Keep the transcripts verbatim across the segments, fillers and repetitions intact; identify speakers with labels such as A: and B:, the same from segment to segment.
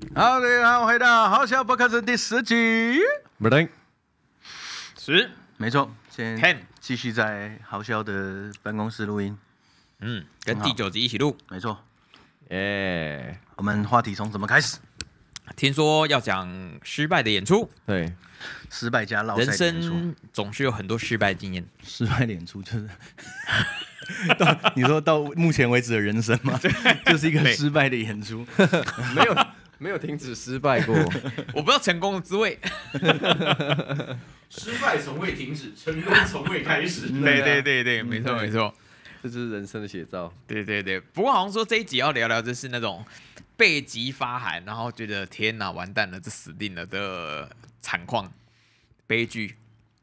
A: 好，大家好，回到好笑播客的第十集。
B: 不对，
C: 十，
A: 没错，现在
C: ten
A: 继续在好笑的办公室录音。
C: 嗯，跟第九集一起录。
A: 没错，
B: 耶，
A: 我们话题从怎么开始？
C: 听说要讲失败的演出，
B: 对，
A: 失败加落
C: 人
A: 赛演出。
C: 生总是有很多失败经验。
A: 失败演出就是到你说到目前为止的人生吗？就是一个失败的演出。
B: 没有没有停止失败过。
C: 我不知道成功的滋味。
D: 失败从未停止，成功从未开始。
C: 对对对对，没错没错。
B: 这就是人生的写照。
C: 对对对，不过好像说这一集要聊聊，就是那种背脊发寒，然后觉得天哪，完蛋了，这死定了的惨况、悲剧。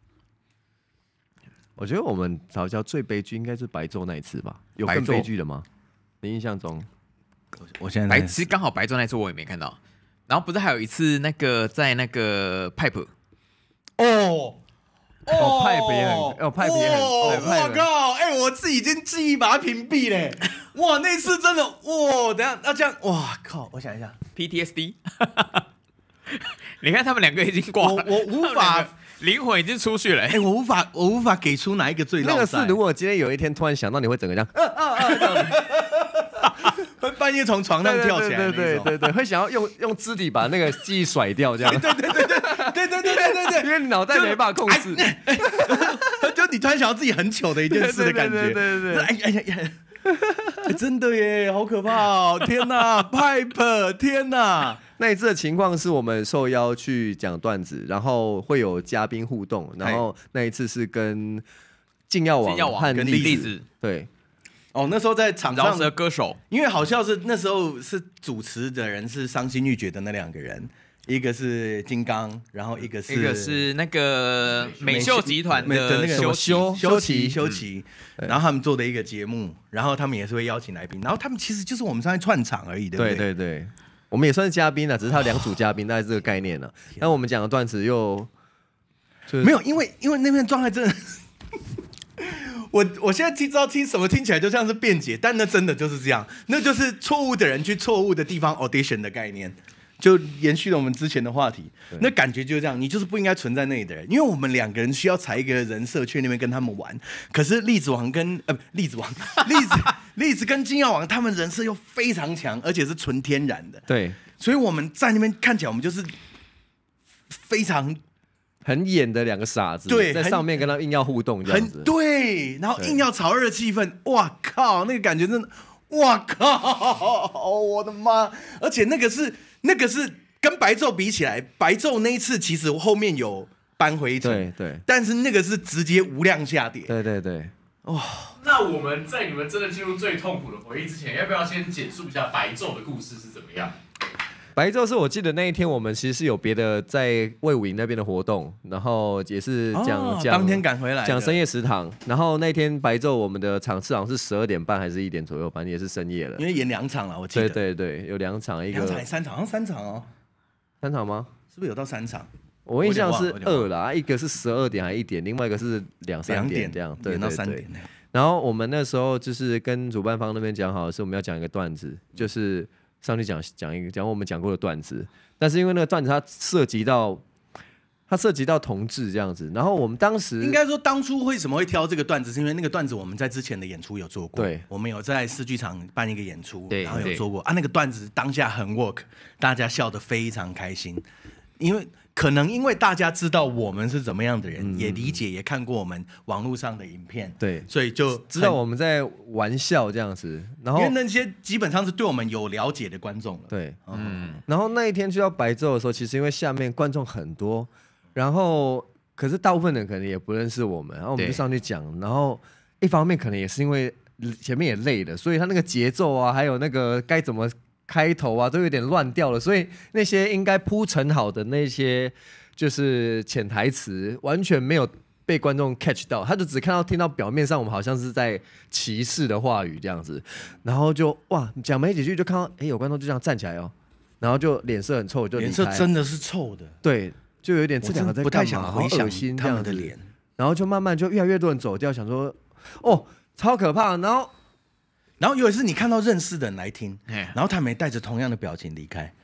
B: 我觉得我们好像最悲剧应该是白昼那一次吧？有更悲剧的吗？你印象中？
A: 我现在
C: 白痴刚好白昼那次我也没看到，然后不是还有一次那个在那个 Pipe
A: 哦。
B: 哦，派别很，哦，派别很，
A: 我
B: 哦，
A: 靠！哎、欸，我自己已经记忆把它屏蔽嘞。哇，那次真的，哇，等一下要这样，哇靠！我想一下
C: P T S D， 你看他们两个已经挂了，
A: 我我无法，
C: 灵魂已经出去了。
A: 哎、欸，我无法，我无法给出哪一个最
B: 那个是，如果今天有一天突然想到，你会整个这样，啊啊啊，这样
A: 会半夜从床上跳起来，
B: 对对对对对，会想要用用肢体把那个记忆甩掉，这样，
A: 对对对对对对对对对对，
B: 因为脑袋没办法控制，
A: 就你突然想到自己很糗的一件事的感觉，
B: 对对对对，
A: 哎哎呀呀，真的耶，好可怕哦！天哪 ，Pipe， 天哪！
B: 那一次的情况是我们受邀去讲段子，然后会有嘉宾互动，然后那一次是跟禁药王和
C: 跟栗子，
B: 对。
A: 哦，那时候在场上
C: 饶舌歌手，
A: 因为好像是那时候是主持的人是伤心欲绝的那两个人，一个是金刚，然后一个是
C: 一个是那个美秀集团的
A: 那个
C: 修
A: 修修齐修齐，
B: 嗯、
A: 然后他们做的一个节目，然后他们也是会邀请来宾，然后他们其实就是我们上去串场而已，对不对？
B: 对对对，我们也算是嘉宾了，只是他有两组嘉宾，大概是这个概念了。但我们讲的段子又、
A: 就是、没有，因为因为那边状态真的。我我现在听知道听什么听起来就像是辩解，但那真的就是这样，那就是错误的人去错误的地方 audition 的概念，就延续了我们之前的话题。那感觉就是这样，你就是不应该存在那里的人，因为我们两个人需要踩一个人设去那边跟他们玩。可是栗子王跟呃栗子王栗子栗子跟金耀王他们人设又非常强，而且是纯天然的。
B: 对，
A: 所以我们在那边看起来我们就是非常。
B: 很演的两个傻子，
A: 对，
B: 在上面跟他硬要互动这样子，
A: 对，然后硬要炒热气氛，哇靠，那个感觉真的，哇靠，哦我的妈！而且那个是那个是跟白昼比起来，白昼那一次其实后面有扳回一城，
B: 对对，
A: 但是那个是直接无量下跌，
B: 对对对，
A: 哇、哦！
D: 那我们在你们真的进入最痛苦的回忆之前，要不要先简述一下白昼的故事是怎么样？
B: 白昼是我记得那一天我们其实是有别的在卫武营那边的活动，然后也是讲讲、
A: 哦、当天赶回来
B: 讲深夜食堂，然后那天白昼我们的场次好像是十二点半还是一点左右，反正也是深夜了，
A: 因为演两场了，我记得。
B: 对对对，有两场，一个
A: 两场三场，好像三场哦，
B: 三场吗？
A: 是不是有到三场？
B: 我印象是二啦，一个是十二点还一点，另外一个是两三点这样，对对对。然后我们那时候就是跟主办方那边讲好的是我们要讲一个段子，就是上去讲讲一个讲我们讲过的段子，但是因为那个段子它涉及到它涉及到同志这样子，然后我们当时
A: 应该说当初为什么会挑这个段子，是因为那个段子我们在之前的演出有做过，
B: 对，
A: 我们有在四剧场办一个演出，
C: 对，
A: 然后有做过啊，那个段子当下很 work， 大家笑得非常开心，因为可能因为大家知道我们是怎么样的人，嗯、也理解也看过我们网络上的影片，
B: 对，
A: 所以就
B: 知道我们在玩笑这样子。然后
A: 因为那些基本上是对我们有了解的观众了。
B: 对，嗯。然后那一天去到白昼的时候，其实因为下面观众很多，然后可是大部分人可能也不认识我们，然后我们就上去讲。然后一方面可能也是因为前面也累了，所以他那个节奏啊，还有那个该怎么开头啊都有点乱掉了，所以那些应该铺陈好的那些就是潜台词完全没有被观众 catch 到，他就只看到听到表面上我们好像是在歧视的话语这样子，然后就哇讲没几句就看到哎有观众就这样站起来哦，然后就脸色很臭就离开，
A: 脸色真的是臭的，
B: 对，就有点这两个在
A: 不太想回想
B: 心
A: 他们的脸，
B: 然后就慢慢就越来越多人走掉，想说哦超可怕，然后。
A: 然后有一次你看到认识的人来听，然后他们也带着同样的表情离开，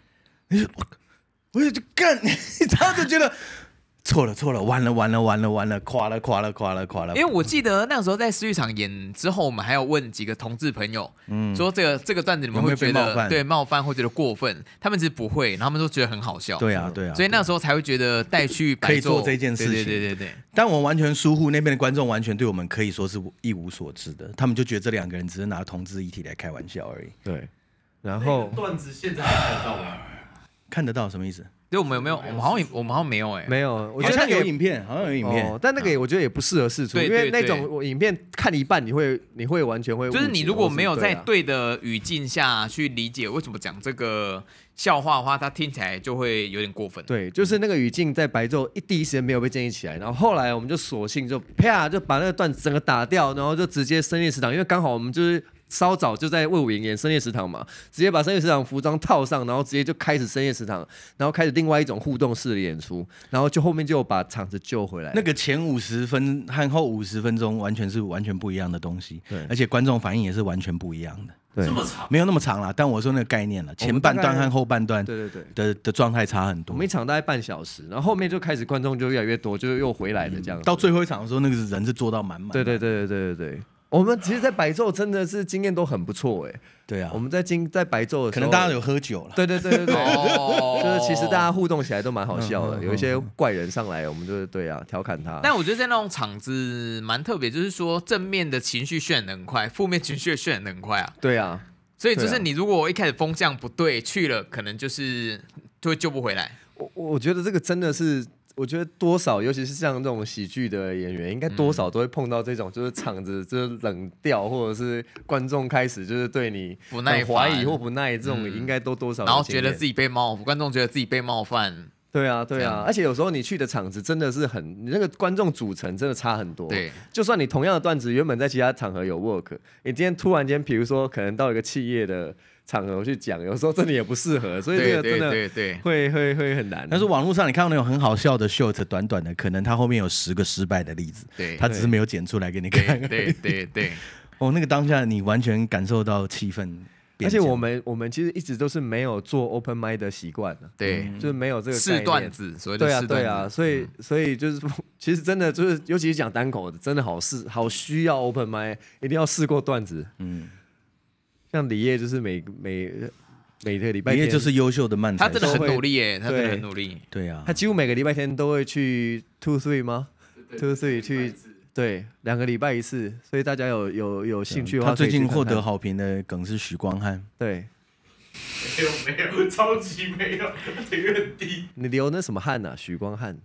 A: 你就我就干，然后就觉得。错了错了，完了完了完了完了，垮了垮了垮了垮了。
C: 因为我记得那时候在思域场演之后，我们还有问几个同志朋友，嗯，说这个这个段子你们会觉得有有冒对冒犯或觉得过分，他们其实不会，然后他们都觉得很好笑。
A: 对啊对啊，
C: 所以那时候才会觉得带去白昼
A: 可以做这件事情。
C: 对对对对对。
A: 但我完全疏忽那边的观众，完全对我们可以说是一无所知的，他们就觉得这两个人只是拿同志议题来开玩笑而已。
B: 对，然后
D: 段子现在还看得到吗？
A: 看得到什么意思？
C: 对，我们有没有？我们好像我们好像没有哎、欸，
B: 没有。我觉得
A: 好像有影片，好像有影片，
B: 哦、但那个也我觉得也不适合释出，因为那种影片看一半，你会你会完全会，
C: 就是你如果没有在对的语境下去理解为什么讲这个笑话的话，它听起来就会有点过分。
B: 对，就是那个语境在白昼一第一时间没有被建立起来，然后后来我们就索性就啪就把那个段子整个打掉，然后就直接深夜食堂，因为刚好我们就是。稍早就在魏武营演深夜食堂嘛，直接把深夜食堂服装套上，然后直接就开始深夜食堂，然后开始另外一种互动式的演出，然后就后面就把场子救回来。
A: 那个前五十分和后五十分钟完全是完全不一样的东西，对，而且观众反应也是完全不一样的。
D: 对，这么长？
A: 没有那么长啦，但我说那个概念了，前半段和后半段，
B: 对对对
A: 的的状态差很多。
B: 我们一场大概半小时，然后后面就开始观众就越来越多，就又回来了这样、嗯。
A: 到最后一场的时候，那个人是坐到满满。
B: 对对对对对对对。我们其实，在白昼真的是经验都很不错哎。
A: 对啊，
B: 我们在经在白昼的时候，
A: 可能大家有喝酒了。
B: 对对对对对，哦、就是其实大家互动起来都蛮好笑的，嗯、有一些怪人上来，我们就是对啊调侃他。
C: 但我觉得在那种场子蛮特别，就是说正面的情绪渲染的很快，负面情绪渲染的很快啊。
B: 对啊，
C: 所以就是你如果一开始风向不对，去了可能就是就会救不回来。
B: 我我觉得这个真的是。我觉得多少，尤其是像这种喜剧的演员，应该多少都会碰到这种，就是场子就是冷掉，或者是观众开始就是对你
C: 不耐
B: 怀疑或不耐，这种应该都多少。
C: 然后觉得自己被冒，观众觉得自己被冒犯。
B: 对啊，对啊，而且有时候你去的场子真的是很，你那个观众组成真的差很多。
C: 对，
B: 就算你同样的段子原本在其他场合有 work， 你今天突然间，比如说可能到一个企业的。场合去讲，有时候真的也不适合，所以这个真的
C: 对对
B: 会会会很难。
A: 但是网络上你看到那种很好笑的 short， 短短的，可能它后面有十个失败的例子，
C: 对，
A: 它只是没有剪出来给你看。
C: 对对对对，
A: 哦，那个当下你完全感受到气氛。
B: 而且我们我们其实一直都是没有做 open mic 的习惯的，
C: 对，
B: 嗯、就是没有这个
C: 试段子，所谓的试段子。
B: 对啊对啊，所以所以就是其实真的就是，尤其是讲单口的，真的好试好需要 open mic， 一定要试过段子。嗯，像李烨就是每每。每个礼拜天，
A: 李烨就是优秀的漫才，
C: 他真的很努力耶，他真的很努力。
A: 对啊，
B: 他几乎每个礼拜天都会去 two three 吗 ？two three 去，对，两个礼拜一次，所以大家有有有兴趣的话，
A: 他最近获得好评的梗是许光汉，
B: 对，
D: 没有没有，超级没有，点阅很低。
B: 你流那什么汗啊？许光汉，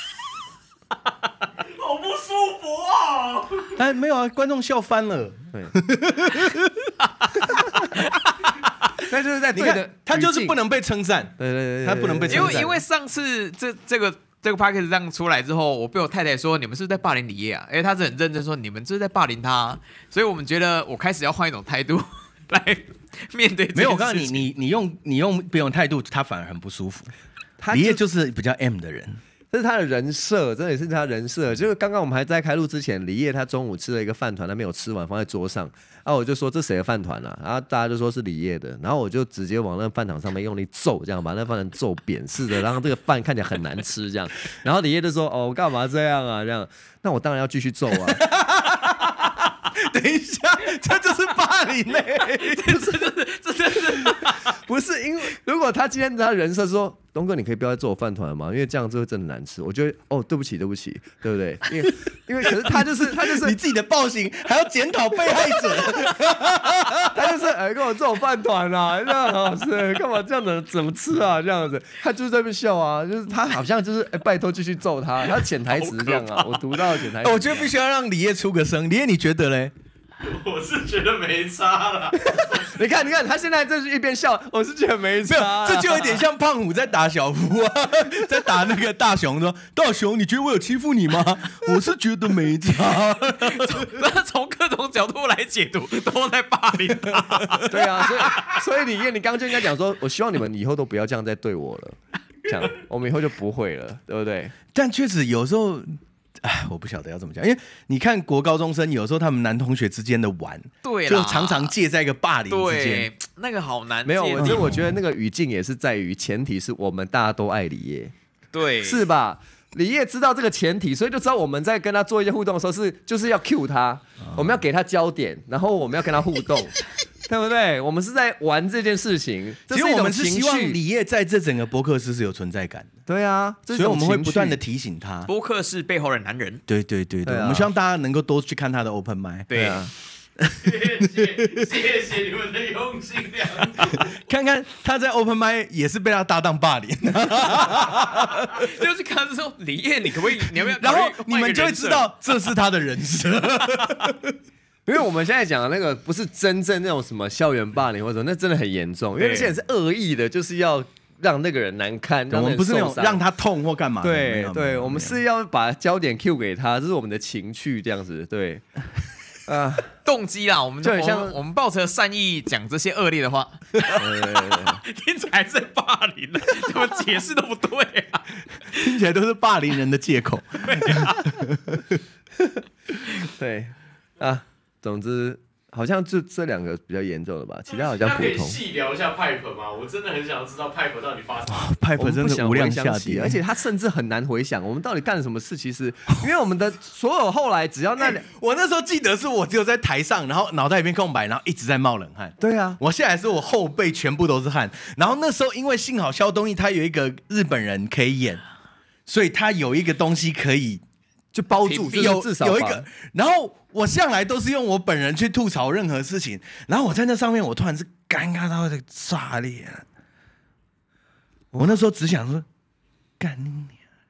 D: 好不舒服啊！
A: 哎，没有啊，观众笑翻了。
B: 对。那就是在对的，
A: 他就是不能被称赞，
B: 对对对，
A: 他不能被称赞。
C: 因为因为上次这这个这个 podcast 这样出来之后，我被我太太说你们是不是在霸凌李烨啊？因为他是很认真说你们是不是在霸凌他、啊，所以我们觉得我开始要换一种态度来面对这件事情。
A: 没有，我告诉你，你你用你用别种态度，他反而很不舒服。李烨就是比较 M 的人。
B: 这是他的人设，真的也是他的人设。就是刚刚我们还在开录之前，李烨他中午吃了一个饭团，他没有吃完，放在桌上。然后我就说这谁的饭团啊？然后大家就说是李烨的。然后我就直接往那个饭团上面用力揍，这样把那饭团揍扁似的，让这个饭看起来很难吃这样。然后李烨就说：“哦，干嘛这样啊？这样，那我当然要继续揍啊。”
A: 等一下，这就是霸凌嘞、欸！
C: 这是这这是
B: 不是因为如果他今天他人设说东哥，你可以不要再做我饭团吗？因为这样子会真的难吃。我觉得哦，对不起，对不起，对不对？因为因为可是他就是他就是
A: 你自己的暴行还要检讨被害者，
B: 他就是哎跟我做我饭团啊，这样很好吃，干嘛这样子怎么吃啊？这样子，他就是在那边笑啊，就是他好像就是哎拜托继续揍他，他潜台词这样啊，我读到潜台词。
A: 我觉得必须要让李烨出个声，李烨你觉得嘞？
D: 我是觉得没差啦。
B: 你看，你看，他现在就是一边笑，我是觉得没差、啊，
A: 这就有点像胖虎在打小夫啊，在打那个大雄说：“大雄，你觉得我有欺负你吗？”我是觉得没差。
C: 那从各种角度来解读，都在霸凌他。
B: 对啊，所以所以李烨，你刚刚就应该讲说，我希望你们以后都不要这样再对我了，这样我们以后就不会了，对不对？
A: 但确实有时候。 哎，我不晓得要怎么讲，因为你看国高中生有时候他们男同学之间的玩，
C: 对，
A: 就常常介在一个霸凌之间，
C: 那个好难。
B: 没有，我我觉得那个语境也是在于前提是我们大家都爱李烨，
C: 对，
B: 是吧？李烨知道这个前提，所以就知道我们在跟他做一些互动的时候是就是要 cue 他，哦、我们要给他焦点，然后我们要跟他互动。对不对？我们是在玩这件事情，
A: 其实我们是希望李烨在这整个播客室是有存在感的。
B: 对啊，
A: 所以我们会不断的提醒他，
C: 播客室背后的男人。
A: 对对对 对, 對、啊，我们希望大家能够多去看他的 open mic。
C: 对啊，
D: 谢谢谢谢你们的用心良苦。
A: 看看他在 open mic 也是被他搭档霸凌，
C: 就是看的时候，李烨，你可不可以？你要不要？
A: 然后你们就会知道这是他的人设。
B: 因为我们现在讲的那个不是真正那种什么校园霸凌或者那真的很严重，因为那些人是恶意的，就是要让那个人难看，让
A: 我们不是那种让他痛或干嘛。
B: 对对，我们是要把焦点 cue 给他，这是我们的情绪这样子。对，
C: 啊，动机啦，我们
B: 就很像
C: 我们抱着善意讲这些恶劣的话，听起来是在霸凌的，怎么解释都不对啊，
A: 听起来都是霸凌人的借口。
B: 对啊。总之，好像就这两个比较严重的吧，其他好像普通。
D: 那可以细聊一下 Pipe 吗？我真的很想知道 Pipe 到底发生什么。
A: Pipe 真的无量下跌，
B: 而且他甚至很难回想我们到底干了什么事。其实，因为我们的所有后来只要那两，
A: 我那时候记得是我只有在台上，然后脑袋一片空白，然后一直在冒冷汗。
B: 对啊，
A: 我下来是我后背全部都是汗。然后那时候因为幸好肖东义他有一个日本人可以演，所以他有一个东西可以
B: 就包住，
A: 有
B: 至少
A: 有一个，然后。我向来都是用我本人去吐槽任何事情，然后我在那上面，我突然是尴尬到会炸裂。我那时候只想说，干你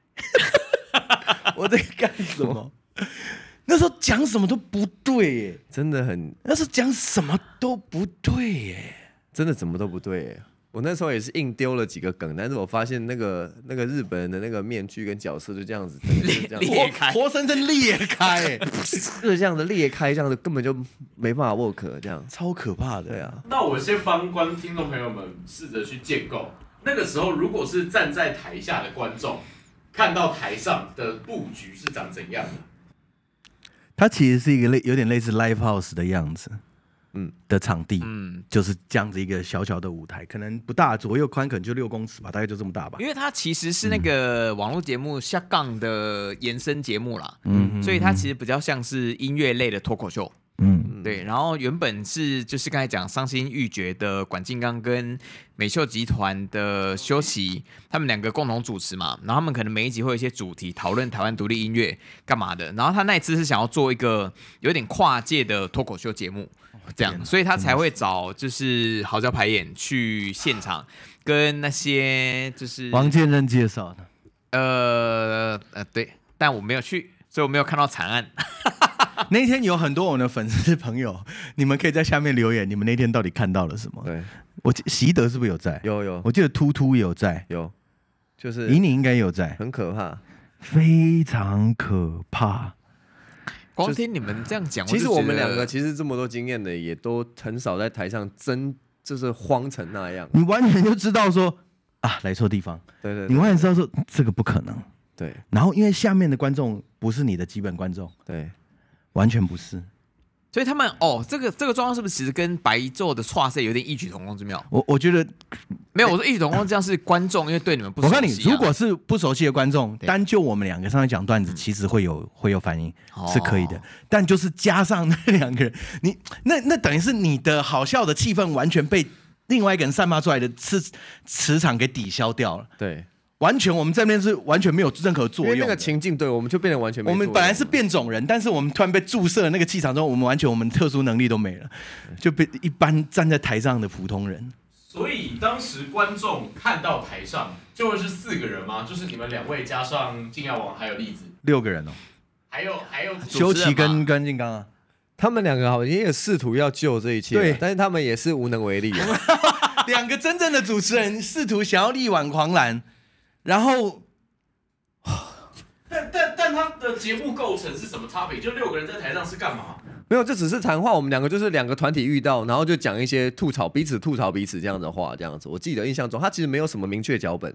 A: 我在干什么？那时候讲什么都不对耶，
B: 真的很，
A: 那时候讲什么都不对耶，
B: 真的怎么都不对耶。我那时候也是硬丢了几个梗，但是我发现那个那个日本人的那个面具跟角色就这样子，
C: 裂
B: 这样
C: 裂开，
A: 活生生裂开，
B: 就是这样子裂开，这样子根本就没办法 work， 这样
A: 超可怕的。
B: 对啊，
D: 那我先帮观听众朋友们试着去建构，那个时候如果是站在台下的观众，看到台上的布局是长怎样的？
A: 它其实是一个类有点类似 live house 的样子。嗯的场地，嗯，就是这样子一个小小的舞台，可能不大，左右宽可能就六公尺吧，大概就这么大吧。
C: 因为它其实是那个网络节目下杠的延伸节目啦，嗯，所以它其实比较像是音乐类的脱口秀，嗯，对。然后原本是就是刚才讲伤心欲绝的管敬刚跟美秀集团的修齐，他们两个共同主持嘛，然后他们可能每一集会有一些主题讨论台湾独立音乐干嘛的，然后他那一次是想要做一个有点跨界的脱口秀节目。这样，所以他才会找就是豪交排演去现场，跟那些就是
A: 王建任介绍的。
C: 呃呃，对，但我没有去，所以我没有看到惨案。
A: 那天有很多我的粉丝朋友，你们可以在下面留言，你们那天到底看到了什么？
B: 对，
A: 我习德是不是有在？
B: 有有，
A: 我记得突突也有在，
B: 有，就是
A: 以你应该有在，
B: 很可怕，
A: 非常可怕。
C: 光听你们这样讲，
B: 其实我们两个其实这么多经验的，也都很少在台上真就是慌成那样。
A: 你完全就知道说啊，来错地方。
B: 对 对, 對，
A: 你完全知道说这个不可能。
B: 对。
A: 然后因为下面的观众不是你的基本观众，
B: 对，
A: 完全不是。
C: 所以他们哦，这个这个状况是不是其实跟白昼的跨赛有点异曲同工之妙？
A: 我我觉得
C: 没有，我说异曲同工这样是观众，因为对你们不熟悉、啊。
A: 我告诉你，如果是不熟悉的观众，单就我们两个上来讲段子，其实会有会有反应，是可以的。但就是加上那两个人，你那那等于是你的好笑的气氛完全被另外一个人散发出来的磁磁场给抵消掉了。
B: 对。
A: 完全，我们这边是完全没有任何作用的。
B: 因为那个情境，对我们就变得完全没作用。
A: 我们本来是变种人，但是我们突然被注射了那个气场之后，我们完全我们特殊能力都没了，就被一般站在台上的普通人。
D: 所以当时观众看到台上就会是四个人吗？就是你们两位加上金耀王还有栗子，
A: 六个人哦。
D: 还有还有
A: 修齐跟跟金刚啊，
B: 他们两个好像也试图要救这一切，对，但是他们也是无能为力。
A: 两个真正的主持人试图想要力挽狂澜。然后，
D: 但但但他的节目构成是什么 topic？ 就六个人在台上是干嘛？
B: 没有，这只是谈话。我们两个就是两个团体遇到，然后就讲一些吐槽彼此、吐槽彼此这样的话，这样子。我记得印象中，他其实没有什么明确脚本。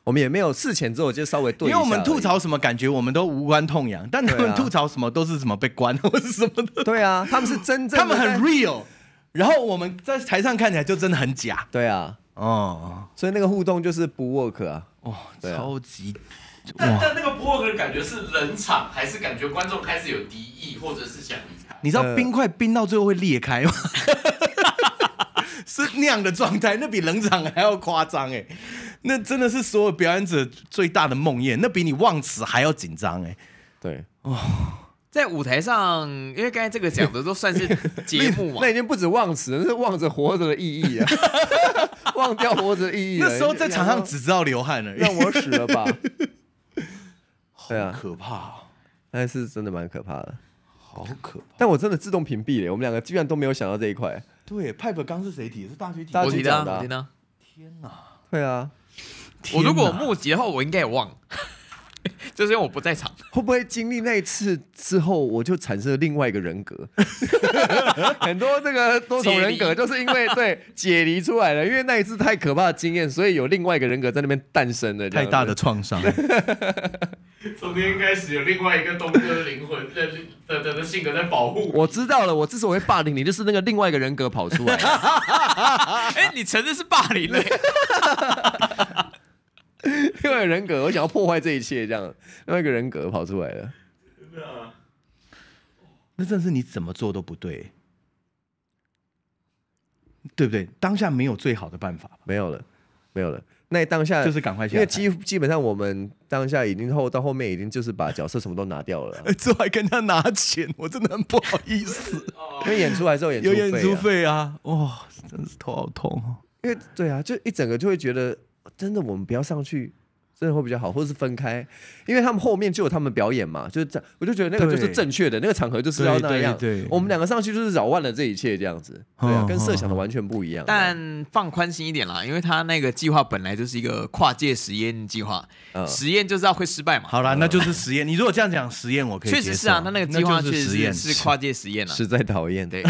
B: 我们也没有事前之后就稍微对一下，
A: 因为我们吐槽什么感觉我们都无关痛痒，但他们吐槽什么都是什么被关或是什么的。
B: 对啊，他们是真正的，
A: 他们很 real， 然后我们在台上看起来就真的很假。
B: 对啊，
A: 哦，
B: 所以那个互动就是不 work 啊，
A: 哦，超级。
D: 但但那个不 work 的感觉是冷场，还是感觉观众开始有敌意，或者是想离开？
A: 你知道冰块冰到最后会裂开吗？是那样的状态，那比冷场还要夸张哎！那真的是所有表演者最大的梦魇，那比你忘词还要紧张哎！
B: 对
A: 哦，
C: 在舞台上，因为刚才这个讲的都算是节目嘛，
B: 那已经不止忘词，那是忘着活着的意义啊，忘掉活着的意义。
A: 那时候在场上只知道流汗了，
B: 让我死了吧？对啊，
A: 可怕，
B: 但是真的蛮可怕的，
A: 好可怕！
B: 但我真的自动屏蔽了，我们两个居然都没有想到这一块。
A: 对 ，Pipe 刚是谁提的？是大学提的。
C: 我提的，我提的。
A: 天哪！
B: 对啊，
C: 我如果募集的话，我应该也忘，就是因为我不在场。
B: 会不会经历那一次之后，我就产生了另外一个人格？很多这个多重人格，就是因为对解离出来了，因为那一次太可怕的经验，所以有另外一个人格在那边诞生了。
A: 太大的创伤。
D: 从今天开始，有另外一个东哥的灵魂的的的的性格在保护
B: 我。知道了，我之所以会霸凌你，就是那个另外一个人格跑出来。
C: 哎，你承认是霸凌了？
B: 另外一个人格，我想要破坏这一切，这样另外一个人格跑出来了。
D: 真的啊，
A: 那真的是你怎么做都不对，对不对？当下没有最好的办法，
B: 没有了，没有了。那当下
A: 就是赶快下台，
B: 因为基基本上我们当下已经后到后面已经就是把角色什么都拿掉了、啊，
A: 之后还跟他拿钱，我真的很不好意思。
B: 因为演出来之后演出费、啊、
A: 有演出费啊，哇、哦，真的是头好痛哦。
B: 因为对啊，就一整个就会觉得，真的我们不要上去。真的会比较好，或者是分开，因为他们后面就有他们表演嘛，就是这样，我就觉得那个就是正确的，那个场合就是要那样。
A: 对，对对
B: 我们两个上去就是扰乱了这一切，这样子，对啊，跟设想的完全不一样。
C: 但放宽心一点啦，因为他那个计划本来就是一个跨界实验计划，嗯、实验就知道会失败嘛。
A: 好啦，那就是实验。你如果这样讲实验，我可以接受。
C: 确实是啊，他那个计划确实是是跨界实验啊，
B: 实在讨厌。
C: 对。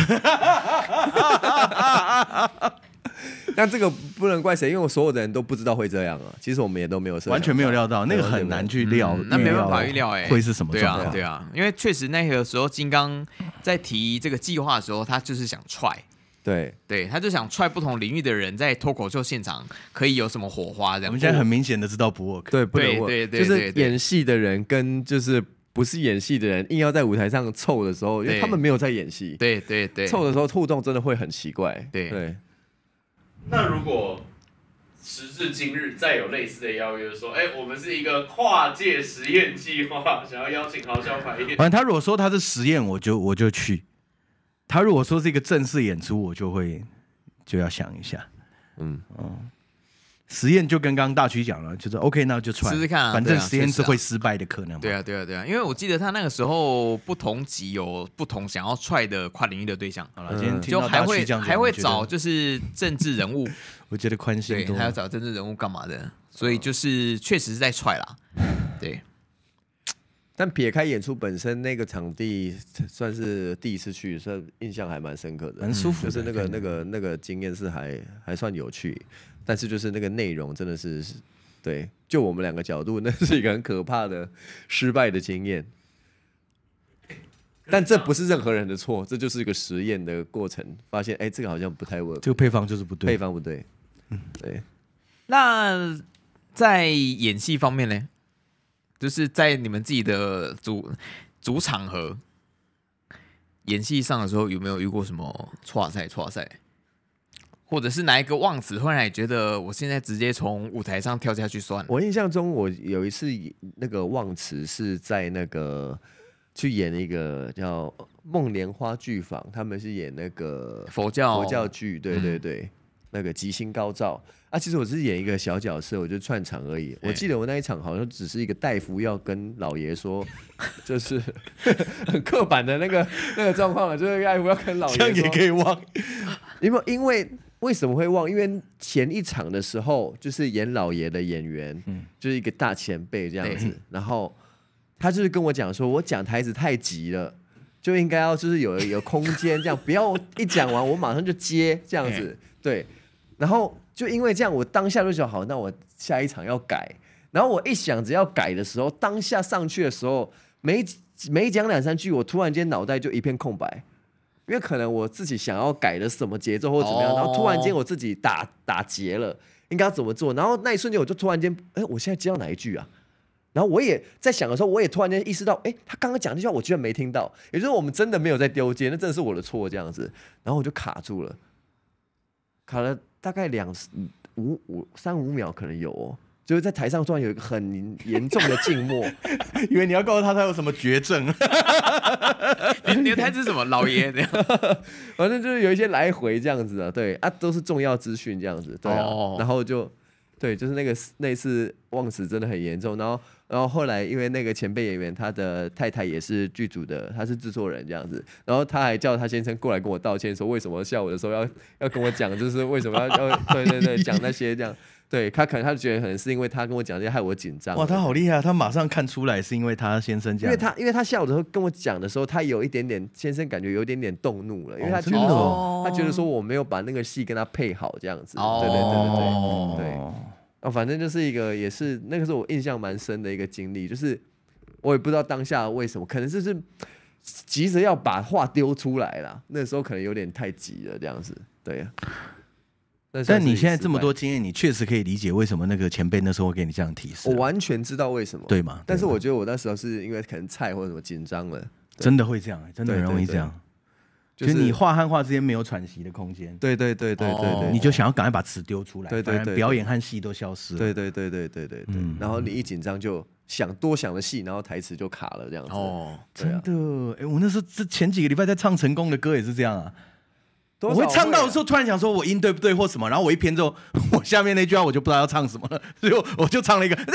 B: 但这个不能怪谁，因为我所有的人都不知道会这样啊。其实我们也都没有，
A: 完全没有料到，那个很难去料，
C: 嗯、那没办法预料哎、欸，
A: 会是什么状况？
C: 对啊，对啊，因为确实那个时候金刚在提这个计划的时候，他就是想踹，
B: 对
C: 对，他就想踹不同领域的人在脱口秀现场可以有什么火花这样。
A: 我们现在很明显的知道不 work，
B: 对，不能 work，
C: 对对对，
B: 就是演戏的人跟就是不是演戏的人硬要在舞台上凑的时候，因为他们没有在演戏，
C: 对对对，
B: 凑的时候互动真的会很奇怪，
C: 对
B: 对。
D: 那如果时至今日再有类似的邀约说，哎、欸，我们是一个跨界实验计划，想要邀请豪笑排练。
A: 反正他如果说他是实验，我就我就去；他如果说是一个正式演出，我就会就要想一下。嗯哦，实验就跟刚刚大区讲了，就是 OK， 那就出来
C: 试试看啊。
A: 反正实验是会失败的可能嘛。
C: 对啊，对啊，对啊，因为我记得他那个时候不同集有不同想要踹的跨领域的对象。
A: 好了，今天听
C: 就还会
A: 讲
C: 还会找就是政治人物，
A: 我觉得宽心多，
C: 还要找政治人物干嘛的？所以就是确实是在踹啦。对。
B: 但撇开演出本身，那个场地算是第一次去，算印象还蛮深刻的，
A: 蛮舒服的。
B: 就是那个那个那个经验是还还算有趣，但是就是那个内容真的是，对，就我们两个角度，那是一个很可怕的失败的经验。但这不是任何人的错，这就是一个实验的过程，发现哎、欸，这个好像不太 work，
A: 这个配方就是不对，
B: 配方不对。嗯，对。
C: 那在演戏方面呢？就是在你们自己的主主场合演戏上的时候，有没有遇过什么挫赛、挫赛，或者是哪一个忘词，忽然也觉得我现在直接从舞台上跳下去算了？
B: 我印象中，我有一次那个忘词是在那个去演一个叫梦莲花剧坊，他们是演那个
C: 佛教
B: 佛教剧，对对对，嗯、那个吉星高照。啊，其实我只是演一个小角色，我就串场而已。我记得我那一场好像只是一个大夫要跟老爷说，就是很刻板的那个那个状况了，就是大夫要跟老爷说，
A: 这样也可以忘。
B: 因为因为为什么会忘？因为前一场的时候，就是演老爷的演员，嗯、就是一个大前辈这样子，然后他就是跟我讲说，我讲台词太急了，就应该要就是有有空间，这样不要一讲完我马上就接这样子，对，然后。 就因为这样，我当下就想好，那我下一场要改。然后我一想着要改的时候，当下上去的时候，没没讲两三句，我突然间脑袋就一片空白，因为可能我自己想要改的什么节奏或者怎么样，哦、然后突然间我自己打打结了，应该要怎么做？然后那一瞬间我就突然间，哎，我现在接到哪一句啊？然后我也在想的时候，我也突然间意识到，哎，他刚刚讲那句话我居然没听到，也就是我们真的没有在丢接，那真的是我的错这样子，然后我就卡住了，卡了大概两五五三五秒可能有哦。就是在台上突然有一个很严重的静默，
A: 以为你要告诉他他有什么绝症。
C: 你你的台词是什么？老爷这样，
B: 反正就是有一些来回这样子啊，对啊，都是重要资讯这样子，对啊，哦、然后就对，就是那个那次忘词真的很严重，然后然后后来因为那个前辈演员他的太太也是剧组的，他是制作人这样子，然后他还叫他先生过来跟我道歉，说为什么下午的时候要要跟我讲，就是为什么要要对对对讲那些这样。对他可能他觉得可能是因为他跟我讲这些害我紧张。
A: 哇，他好厉害，他马上看出来是因为他先生这样。
B: 因为他因为他下午的时候跟我讲的时候，他有一点点先生感觉有一点点动怒了，因为他觉得说、哦、他觉得说我没有把那个戏跟他配好这样子。哦、对对对对对对。哦，反正就是一个也是那个是我印象蛮深的一个经历，就是我也不知道当下为什么，可能就是急着要把话丢出来啦，那时候可能有点太急了这样子，对啊。
A: 但你现在这么多经验，你确实可以理解为什么那个前辈那时候会给你这样提示、啊。
B: 我完全知道为什么，
A: 对吗？
B: 但是我觉得我那时候是因为可能菜或者什么紧张了，
A: 真的会这样，真的很容易这样。对对对，就是你话和话之间没有喘息的空间。
B: 对对对对对 对, 对，
A: 你就想要赶快把词丢出来，
B: 对对 对, 对，
A: 表演和戏都消失了。
B: 对对对对对对对、嗯，然后你一紧张就想多想的戏，然后台词就卡了这样子。哦，
A: 真的，哎、欸，我那时候这前几个礼拜在唱成功的歌也是这样啊。
B: 我
A: 会唱到的时候，突然想说我音对不对或什么，然后我一偏之后，我下面那句话我就不知道要唱什么了，所以我就唱了一个，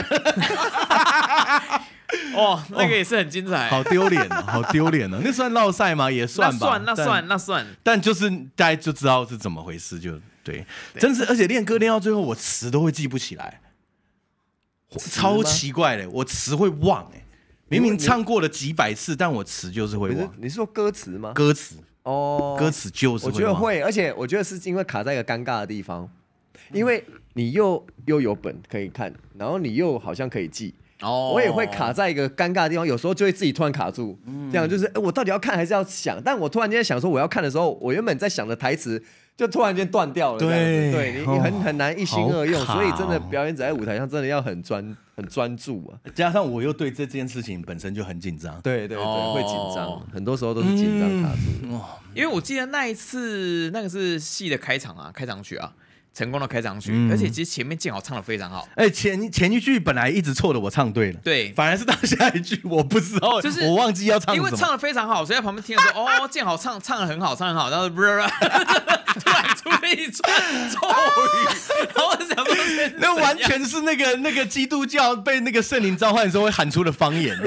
C: 哦，那个也是很精彩，
A: 好丢脸哦，好丢脸哦，那算落赛吗？也算吧，
C: 那算那算那算，
A: 但就是大家就知道是怎么回事，就 对, 对，真是，而且练歌练到最后，我词都会记不起来，超奇怪的，我词会忘哎、欸，明明唱过了几百次，但我词就是会忘。
B: 你是说歌词吗？
A: 歌词。
B: 哦，
A: 歌词就是会
B: 我觉得会，而且我觉得是因为卡在一个尴尬的地方，因为你又又有本可以看，然后你又好像可以记，哦，我也会卡在一个尴尬的地方，有时候就会自己突然卡住，嗯、这样就是、欸、我到底要看还是要想？但我突然间想说我要看的时候，我原本在想的台词就突然间断掉了，对，对你你很很难一心二用，所以真的表演者在舞台上真的要很专很专注啊，
A: 加上我又对这件事情本身就很紧张，
B: 对对对，哦、会紧张，很多时候都是紧张卡住、嗯。
C: 因为我记得那一次那个是戏的开场啊，开场曲啊。成功的开场曲、嗯，而且其实前面建豪唱的非常好。
A: 哎、欸，前前一句本来一直错的，我唱对了，
C: 对，
A: 反而是到下一句我不知道，就是我忘记要唱什么，
C: 因为唱的非常好，所以在旁边听的时候，哦，建豪唱唱的很好，唱得很好，然后突然出现一串咒语，然后我想说，
A: 那完全是那个那个基督教被那个圣灵召唤的时候会喊出的方言，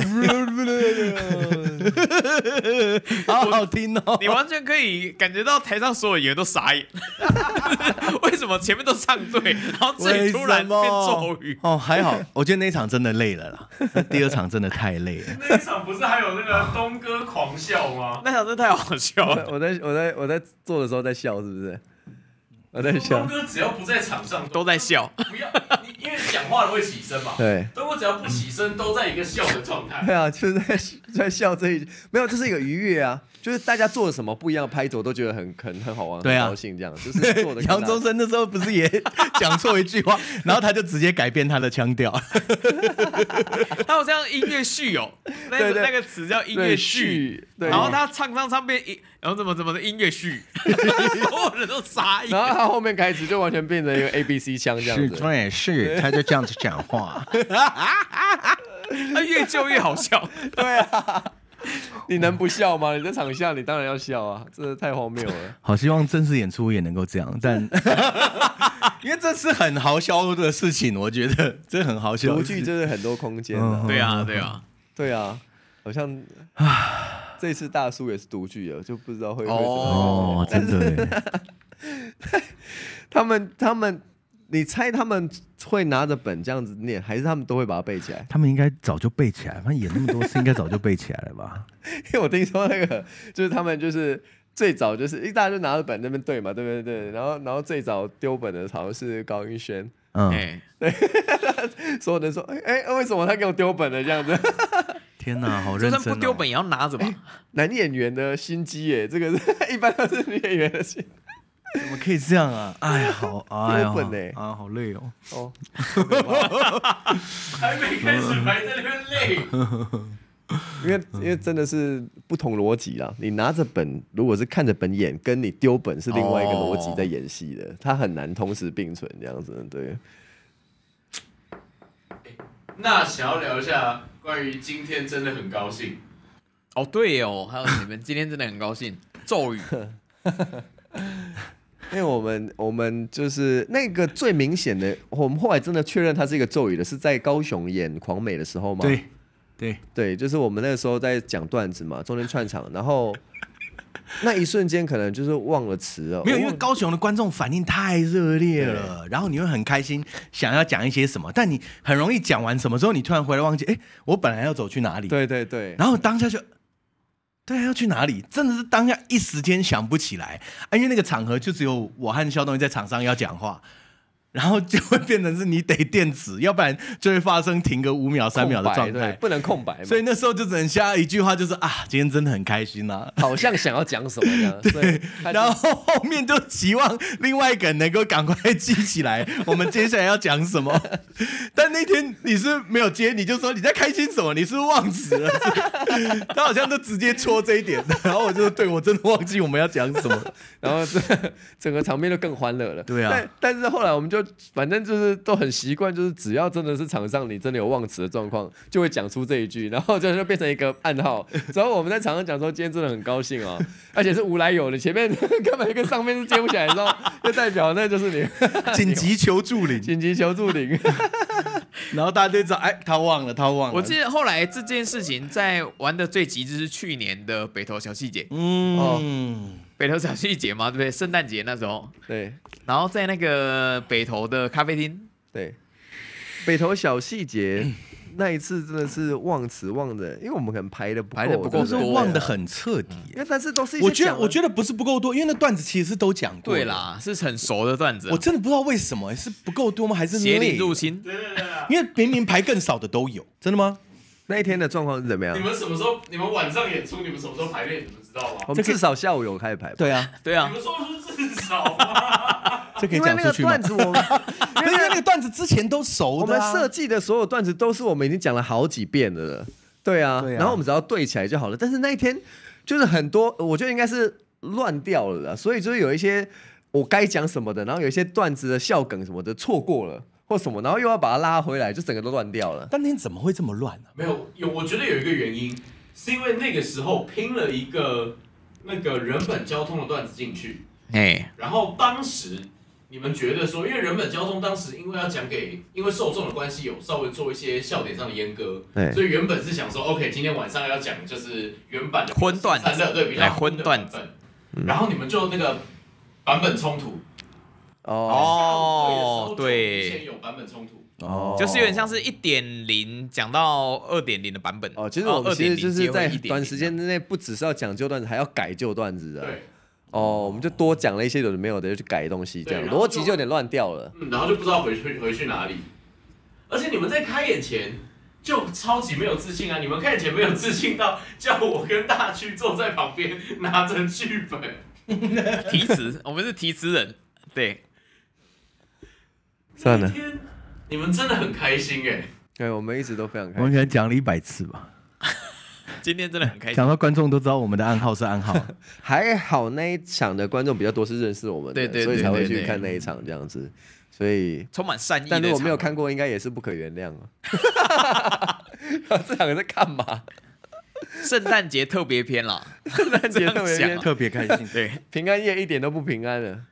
A: 好好听哦，
C: 你完全可以感觉到台上所有演员都傻眼，为什么？前面都唱对，然后自己突然变咒语。
A: 哦，还好，我觉得那一场真的累了啦。第二场真的太累了。
D: 那一场不是还有那个东哥狂笑吗？
C: 那场真的太好笑了。
B: 我在我在我在做的时候在笑，是不是？我在笑。
D: 东哥只要不在场上
C: 都在笑。
D: 不要，你因为讲话的会起身嘛。
B: 对。
D: 东哥只要不起身，都在一个笑的状态。
B: 对啊，就是在在笑这一没有，这是一个愉悦啊。就是大家做了什么不一样的拍子，我都觉得很很很好玩，
A: 对啊，
B: 很高兴这样。就是做的。
A: 杨宗纬那时候不是也讲错一句话，然后他就直接改变他的腔调。
C: 他好像音乐序哦，那个那个词叫音乐序，然后他唱唱唱变音，然后怎么怎么的音乐序，所有人都傻眼。
B: 然后他后面开始就完全变成一个 A B C 腔这样子。
A: 是，对，是，他就这样子讲话。
C: 他越救越好笑。
B: 对啊。你能不笑吗？你在场下，你当然要笑啊！真的太荒谬了。
A: 好希望正式演出也能够这样，但因为这是很好笑的事情，我觉得这很好笑。
B: 独剧真的很多空间的。
C: 对啊，对啊，
B: 对啊，好像这次大叔也是独剧了，就不知道会不会
A: 哦，真的。
B: 他们他们。你猜他们会拿着本这样子念，还是他们都会把它背起来？
A: 他们应该早就背起来，反正演那么多次，应该早就背起来了吧？
B: 因为我听说那个就是他们就是最早就是一大家就拿着本那边对嘛，对不对？对，然后然后最早丢本的好像是高云轩，
A: 嗯，
C: 哎，
B: 对，所有人说，哎哎，为什么他给我丢本了这样子？
A: 天哪，好
C: 就
A: 认真、哦。
C: 算不丢本也要拿着吧？
B: 男演员的心机耶，这个是一般都是女演员的心。
A: 怎么可以这样啊？哎呀，好，哎呀，
B: 丢本欸
A: 啊，好累哦。
B: 哦，
D: 还没开始还在那边累。
B: 因为因为真的是不同逻辑啦。你拿着本，如果是看着本演，跟你丢本是另外一个逻辑在演戏的，它很难同时并存这样子。对。
D: 那想要聊一下关于今天真的很高兴。
C: 哦，对哦，还有你们今天真的很高兴，咒语。
B: 因为我们我们就是那个最明显的，我们后来真的确认它是一个咒语的，是在高雄演狂美的时候吗？
A: 对对
B: 对，就是我们那个时候在讲段子嘛，中间串场，然后那一瞬间可能就是忘了词了。
A: 没有，因为高雄的观众反应太热烈了，然后你会很开心，想要讲一些什么，但你很容易讲完什么之后，你突然回来忘记，哎，我本来要走去哪里？
B: 对对对，
A: 然后当下就。对啊，要去哪里？真的是当下一时间想不起来，啊、因为那个场合就只有我和肖东义在场上要讲话，然后就会变成是你得电子，要不然就会发生停个五秒、三秒的状态，
B: 不能空白嘛。
A: 所以那时候就只能下一句话，就是啊，今天真的很开心啊，
B: 好像想要讲什么这样。
A: 对，然后后面就期望另外一个人能够赶快记起来，我们接下来要讲什么。但那天你是没有接，你就说你在开心什么？你是不是忘词了？是他好像都直接戳这一点，然后我就对我真的忘记我们要讲什么，
B: 然后这整个场面就更欢乐了。
A: 对啊，
B: 但但是后来我们就反正就是都很习惯，就是只要真的是场上你真的有忘词的状况，就会讲出这一句，然后就就变成一个暗号。然后我们在场上讲说今天真的很高兴哦，而且是无来由的，前面根本跟上面是接不起来的时候，就代表那就是你
A: 紧急求助铃，
B: 紧急求助铃。
A: 然后大家就知道，哎，他忘了，他忘了。
C: 我记得后来这件事情在玩的最极致是去年的北投小细节，
A: 嗯，
B: 哦
C: 北投小细节嘛，对不对？圣诞节那时候，
B: 对
C: 然后在那个北投的咖啡厅，
B: 对，北投小细节。那一次真的是忘词忘的，因为我们可能排的不够，
C: 排得不够多，
A: 忘的很彻底。
B: 因为但是都是一些
A: 我觉得我觉得不是不够多，因为那段子其实是都讲过。
C: 对啦，是很熟的段子啊。
A: 我真的不知道为什么是不够多吗？还是
C: 邪灵入侵？
D: 对对对啊！
A: 因为明明排更少的都有，真的吗？
B: 那一天的状况是怎么样
D: 你？们什么时候？你们晚上演出，你们什么时候排练？你们知道吗？
B: 我们至少下午有开始排吧。
A: 对啊，
C: 对啊
D: 你，们说出至少吗？
A: 这可以
B: 因为那个
A: 讲出去吗
B: 段？子我们
A: 因为那个段子之前都熟
B: 我们
A: 的啊，
B: 设计的所有段子都是我们已经讲了好几遍的了，对啊，
A: 对啊
B: 然后我们只要对起来就好了。但是那一天就是很多，我觉得应该是乱掉了啦，所以就是有一些我该讲什么的，然后有一些段子的笑梗什么的错过了或什么，然后又要把它拉回来，就整个都乱掉了。
A: 但那天怎么会这么乱呢？
D: 没有，有，我觉得有一个原因，是因为那个时候拼了一个那个人本交通的段子进去，
C: 哎，
D: 然后当时你们觉得说，因为人本交通当时因为要讲给，因为受众的关系有稍微做一些笑点上的阉割，
B: 对
D: 所以原本是想说 ，OK， 今天晚上要讲就是原版的
C: 荤段子
D: 三乐，对，比较
C: 哎
D: 荤的
C: 荤段子
D: 版本，然后你们就那个版本冲突，
B: 哦
C: 哦
D: 对，
C: 对
D: 之前有版本冲突。
B: 哦
C: 就是有点像是一点零讲到二点零的版本
B: 哦，其实我们其实就是在短时间
C: 的。
B: 之内，不只是要讲旧段子，还要改旧段子的。
D: 对，
B: 哦，我们就多讲了一些有的没有的，就去改东西，这样
D: 对然后就
B: 逻辑就有点乱掉了。
D: 嗯，然后就不知道回去回去哪里。而且你们在开演前就超级没有自信啊！你们开演前没有自信到叫我跟大区坐在旁边拿着剧本
C: 题词，我们是题词人，对，
B: 算了
D: 那天你们真的很开心哎、
B: 对，我们一直都非常开
A: 我们
B: 心。
A: 可能讲了一百次吧，
C: 今天真的很开心
A: 讲。到观众都知道我们的暗号是暗号。
B: 还好那一场的观众比较多是认识我们的，
C: 对对对
B: 所以才会
C: 对对
B: 去看那一场这样子。所以，
C: 充满善意的。
B: 但如果没有看，过，应该也是不可原谅啊。这两个在干嘛？
C: 圣诞节特别篇啦，
B: 圣诞节特别
C: 这样
B: 篇
C: 想
A: 特别开心。
C: 对，
B: 平安夜一点都不平安了。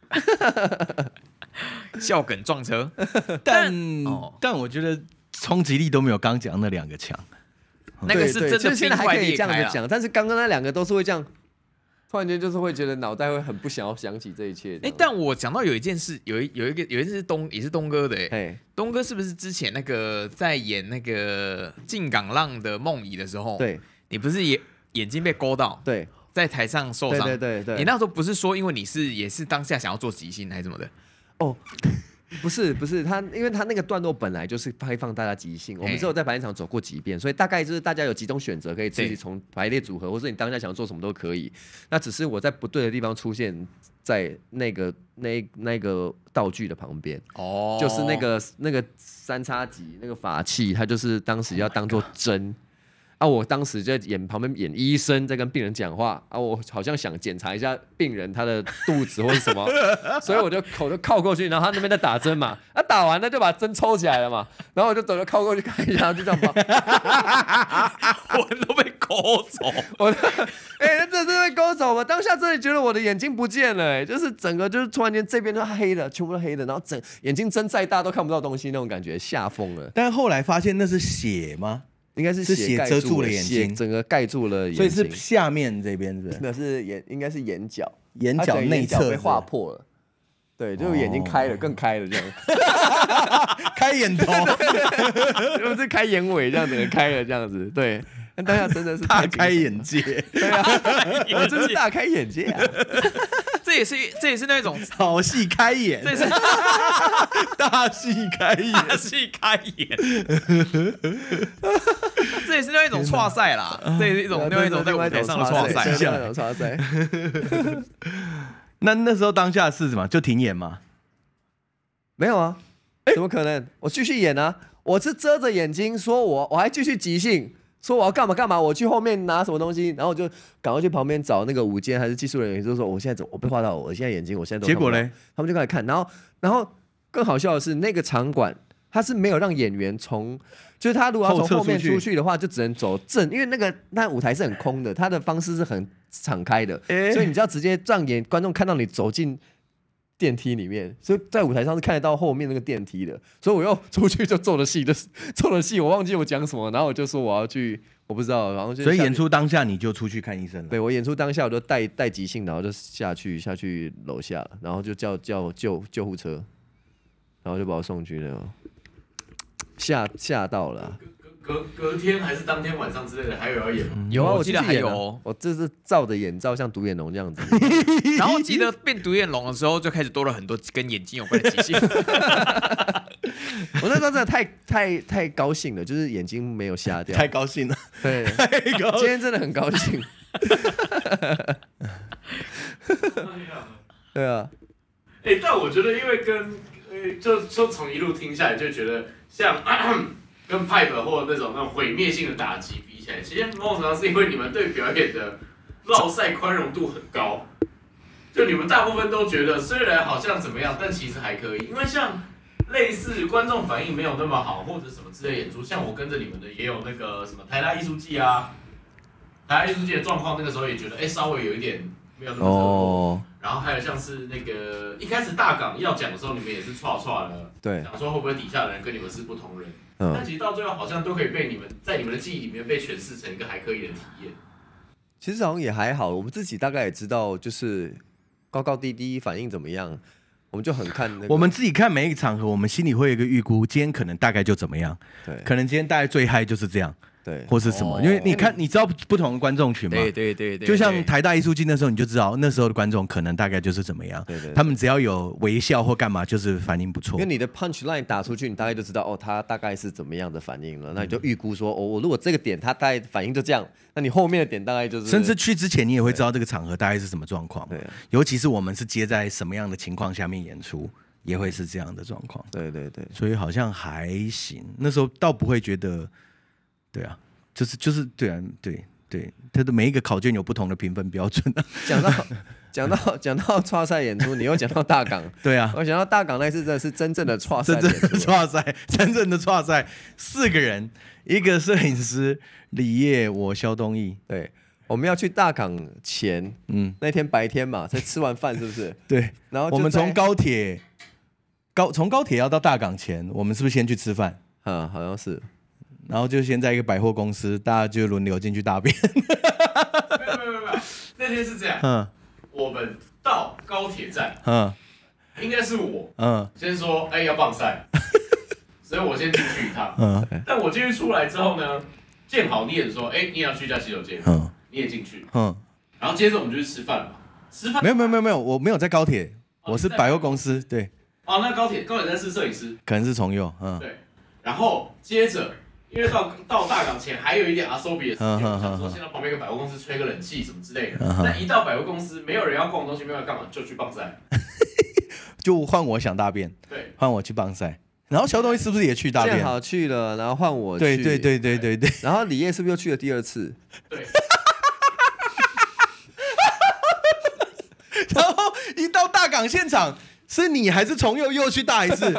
C: 笑梗撞车，
A: 但
C: 哦
A: 但我觉得冲击力都没有刚讲那两个强。
C: 那个是
B: 对对
C: 真的
B: 就是现在
C: 冰块
B: 还可以
C: 裂开啊。
B: 这样子讲，但是刚刚那两个都是会这样，突然间就是会觉得脑袋会很不想要想起这一切。
C: 哎，但我讲到有一件事，有一有一个有一件是东也是东哥的哎，
B: 哎，
C: 东哥是不是之前那个在演那个进港浪的梦遗的时候，
B: 对
C: 你不是眼眼睛被勾到？
B: 对，
C: 在台上受伤，
B: 对对对对，
C: 你那时候不是说因为你是也是当下想要做即兴还是什么的？
B: 哦。不是不是他，因为他那个段落本来就是开放大家即兴，我们只有在排练场走过几遍，所以大概就是大家有几种选择可以自己从排列组合，或者你当下想做什么都可以。那只是我在不对的地方出现在那个那那个道具的旁边，哦，就是那个那个三叉戟那个法器，它就是当时要当做针。啊！我当时就在演旁边演医生，在跟病人讲话啊，我好像想检查一下病人他的肚子或者什么，所以我就口就靠过去，然后他那边在打针嘛，啊打完了就把针抽起来了嘛，然后我就走就靠过去看一下，就这样跑，
C: 我都被勾走，
B: 我哎，那、欸、这是被勾走吗？当下真的觉得我的眼睛不见了、欸，就是整个就是突然间这边都黑的，全部都黑的，然后整眼睛睁再大都看不到东西那种感觉，吓疯了。
A: 但后来发现那是血吗？
B: 应该是血
A: 遮住了眼睛，
B: 整个盖住了眼睛，
A: 所以是下面这边是？
B: 那是眼，应该是眼角，
A: 眼角内侧
B: 被划破了。对，就是眼睛开了，更开了这样，
A: 开眼头，
B: 不是开眼尾这样，整个开了这样子。对，但当下真的是
A: 大开眼界，
B: 对啊，我真是大开眼界啊！
C: 这也是这也是那种
A: 好戏开眼，
C: 这也是
A: 大戏开眼，
C: 大戏开眼，这也是另外一种挫赛啦，这也是一种另外一种在舞台上的挫赛，
B: 另外一种挫赛。
A: 那那时候当下是什么？就停演吗？
B: 没有啊，怎么可能？我继续演啊！我是遮着眼睛说我，我还继续即兴，说我要干嘛干嘛，我去后面拿什么东西，然后我就赶快去旁边找那个舞监还是技术人员，就说我现在怎么我被画到，我现在眼睛我现在都
A: 结果嘞，
B: 他们就开始看，然后然后更好笑的是那个场馆他是没有让演员从，就是他如果要从后面出去的话，就只能走正，因为那个那舞台是很空的，他的方式是很敞开的，欸、所以你就要直接让演观众看到你走进电梯里面，所以在舞台上是看得到后面那个电梯的，所以我又出去就做了戏，就是做了戏，我忘记我讲什么，然后我就说我要去，我不知道，然后就
A: 所以演出当下你就出去看医生了。
B: 对，我演出当下我就带带即兴，然后就下去下去楼下，然后就叫叫救救护车，然后就把我送去了。吓吓到了、啊，
D: 隔隔天还是当天晚上之类的，还有要演吗？
B: 有啊，我
C: 记得还有，
B: 我这是照着眼照，像独眼龙这样子。
C: 然后记得变独眼龙的时候，就开始多了很多跟眼睛有关的即兴。
B: 我那时候真的太太太高兴了，就是眼睛没有瞎掉，
A: 太高兴了。
B: 对，
A: 太高兴
B: 今天真的很高兴。对啊，
D: 哎、欸，但我觉得因为跟就就从一路听下来，就觉得像咳咳跟 Pipe 或者那种那种毁灭性的打击比起来，其实某种程度上是因为你们对表演的落赛宽容度很高，就你们大部分都觉得虽然好像怎么样，但其实还可以。因为像类似观众反应没有那么好或者什么之类演出，像我跟着你们的也有那个什么台大艺术季啊，台大艺术季的状况，那个时候也觉得哎、欸、稍微有一点没有那么热络。然后还有像是那个一开始大港要讲的时候，你们也是唰唰的，
B: 对，
D: 讲说会不会底下的人跟你们是不同人，
B: 嗯，
D: 但其实到最后好像都可以被你们在你们的记忆里面被诠释成一个还可以的体验。
B: 其实好像也还好，我们自己大概也知道，就是高高低低反应怎么样，我们就很看那个。
A: 我们自己看每一个场合，我们心里会有一个预估，今天可能大概就怎么样，
B: 对，
A: 可能今天大概最嗨就是这样。
B: 对，
A: 或是什么？哦、因为你看，你知道不同的观众群嘛？
C: 对对 对, 对
A: 就像台大艺术季那时候，你就知道那时候的观众可能大概就是怎么样。
B: 对 对, 对, 对，
A: 他们只要有微笑或干嘛，就是反应不错。
B: 因为你的 punch line 打出去，你大概就知道哦，他大概是怎么样的反应了。那你就预估说，哦，我如果这个点他大概反应就这样，那你后面的点大概就是。
A: 甚至去之前，你也会知道这个场合大概是什么状况。
B: 对，
A: 尤其是我们是接在什么样的情况下面演出，也会是这样的状况。
B: 对对对，
A: 所以好像还行。那时候倒不会觉得，对啊。就是就是对啊，对对，他的每一个考卷有不同的评分标准啊。
B: 讲到讲到讲到跨赛演出，你又讲到大港，
A: 对啊，
B: 我想到大港那次真的是真正的跨赛，
A: 真正的跨赛，真正的跨赛，四个人，一个摄影师李烨，我肖东义，
B: 对，我们要去大港前，
A: 嗯，
B: 那天白天嘛，才吃完饭是不是？
A: 对，
B: 然后
A: 我们从高铁高从高铁要到大港前，我们是不是先去吃饭？
B: 嗯，好像是。
A: 然后就先在一个百货公司，大家就轮流进去大便。
D: 没有没有没有，那天是这样。
A: 嗯，
D: 我们到高铁站，
A: 嗯，
D: 应该是我，
A: 嗯，
D: 先说，哎、欸，要棒赛，所以我先进去一趟。
A: 嗯，
D: 但我进去出来之后呢，建好你也说，哎、欸，你也要去一下洗手间，嗯，你也进去，
A: 嗯，
D: 然后接着我们就去吃饭嘛。吃饭
A: 没有没有没有没有，我没有在高铁，哦、我是百货公司。对。
D: 哦，那高铁高铁站是摄影师，
A: 可能是重佑。嗯。
D: 对。然后接着，因为到到大港前还有一点阿索比的时间，我想说先到旁边一个百货公司吹个冷气什么之类的。那一到百货公司，没有人要逛东西，没有人干嘛，就去棒赛。
A: 就换我想大便。
D: 对。换
A: 我去棒赛。然后小东西是不是也去大便？
B: 正好去了，然后换我去。
A: 对对对对对对。
B: 然后李烨是不是又去了第二次？
D: 对。
A: 然后一到大港现场，是你还是重佑又去大一次？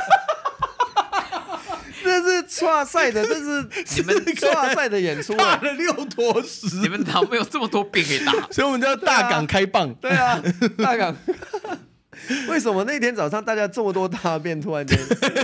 B: 这是跨赛的，这是你们跨赛的演出，
A: 打了六坨屎。
C: 你们哪没有这么多病可以打？
A: 所以我们叫大港开棒。
B: 对啊，大港。为什么那天早上大家这么多大便？突然间，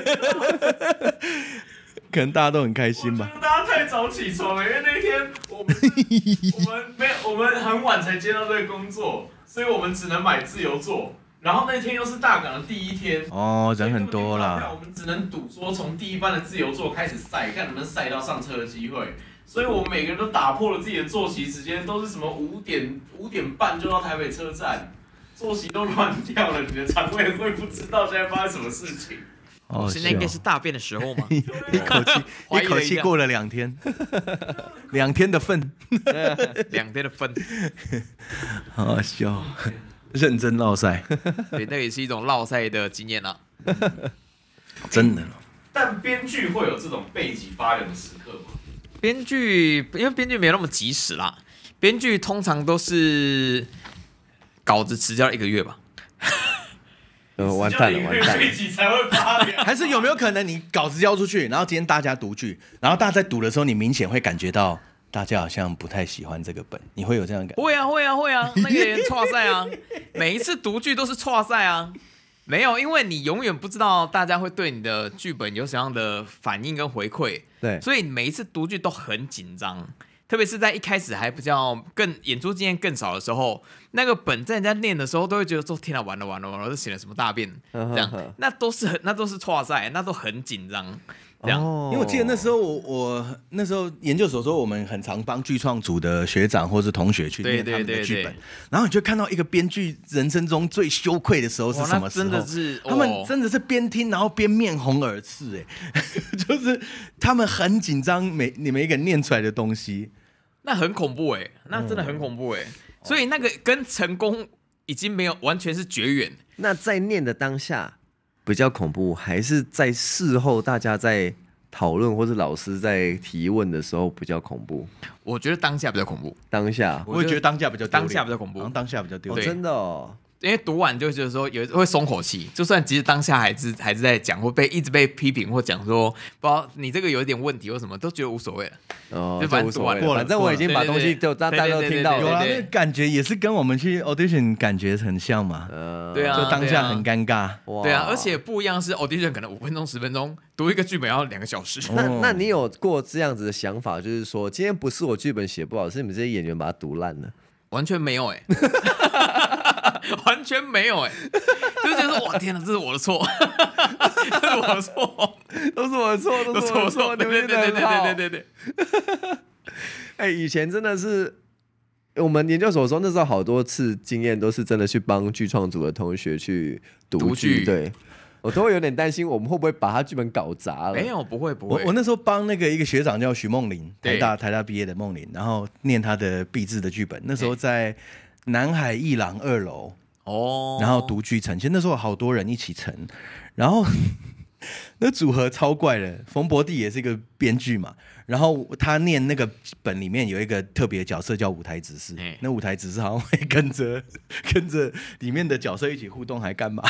A: 可能大家都很开心吧。
D: 大家太早起床了，因为那天我们我们没有，我们很晚才接到这个工作，所以我们只能买自由座。然后那天又是大港的第一天，
A: 哦，人很多啦。
D: 我们只能赌说从第一班的自由座开始赛，看能不能赛到上车的机会。所以我们每个人都打破了自己的作息时间，都是什么五点五点半就到台北车站，作息都乱掉了。你的肠胃会不知道现在发生什么事情。
A: 哦，
C: 现在应该是大便的时候吗？
A: 一口气一口气过了两天，两天的份，
C: 两天的份，
A: 好好笑。认真烙赛，
C: 对，那也是一种烙赛的经验啊，
A: 真的。
D: 但编剧会有这种背脊发凉的时刻吗？
C: 编剧因为编剧没有那么及时啦，编剧通常都是稿子迟交了一个月吧。
B: 呃，完蛋了，完蛋了！
D: 背脊才会发凉。
A: 还是有没有可能你稿子交出去，然后今天大家读剧，然后大家在读的时候，你明显会感觉到。大家好像不太喜欢这个本，你会有这样的感觉？
C: 会啊，会啊，会啊，那个也挫赛啊，每一次读剧都是挫赛啊。没有，因为你永远不知道大家会对你的剧本有什么样的反应跟回馈，
B: 对，
C: 所以每一次读剧都很紧张，特别是在一开始还比较更演出经验更少的时候，那个本在人家念的时候，都会觉得说天啊，完了完了完了，这写了什么大便这样，那都是很那都是挫赛，那都很紧张。
A: 哦，因为我记得那时候我我那时候研究所的时候，我们很常帮剧创组的学长或是同学去念他们的剧本，然后你就看到一个编剧人生中最羞愧的时候是什么时候？
C: 真的是、哦、
A: 他们真的是边听然后边面红耳赤，哎，就是他们很紧张，每你们一个念出来的东西，
C: 那很恐怖哎，那真的很恐怖哎，嗯、所以那个跟成功已经没有完全是绝缘。
B: 那在念的当下。比较恐怖，还是在事后大家在讨论或是老师在提问的时候比较恐怖？
C: 我觉得当下比较恐怖。
B: 当下，
A: 我也觉得当下比较
C: 当下比较恐怖，
A: 当下比较丢
B: 脸、哦。真的哦。
C: 因为读完就觉得说有会松口气，就算其实当下还是还是在讲或被一直被批评或讲说，不知道你这个有一点问题或什么，都觉得无所谓了。
B: 哦，
C: 就反正读完
B: 了，反正我已经把东西就大家都听到了。
A: 有啊，那感觉也是跟我们去 audition 感觉很像嘛。
C: 呃，对啊，
A: 就当下很尴尬。
C: 对啊，而且不一样是 audition 可能五分钟十分钟，读一个剧本要两个小时。
B: 那那你有过这样子的想法，就是说今天不是我剧本写不好，是你们这些演员把它读烂了？
C: 完全没有哎、欸，完全没有哎、欸，就觉得哇天哪，这是我的错，这是我的错，
B: 都是我的错，都是我的错，
C: 对对对对对对对对。
B: 哎、欸，以前真的是我们研究所说那时候好多次经验都是真的去帮剧创组的同学去读剧，对。我都会有点担心，我们会不会把他剧本搞砸了？
C: 没有，不会，不会。
A: 我我那时候帮那个一个学长叫许梦玲，台大台大毕业的梦玲，然后念他的毕制的剧本。那时候在南海艺廊二楼哦，然后读剧呈现。那时候好多人一起呈，然后那组合超怪的。冯博弟也是一个编剧嘛，然后他念那个本里面有一个特别角色叫舞台指示，那舞台指示好像会跟着跟着里面的角色一起互动，还干嘛？